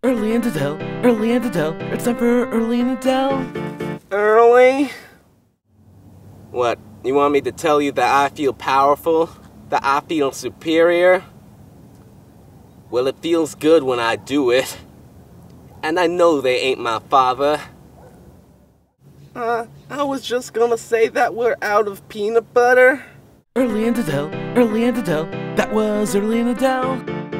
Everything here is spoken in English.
Early and Adele, Early and Adele, it's time for Early and Adele. Early? What, you want me to tell you that I feel powerful? That I feel superior? Well, it feels good when I do it. And I know they ain't my father. I was just gonna say that we're out of peanut butter. Early and Adele, Early and Adele, that was Early and Adele.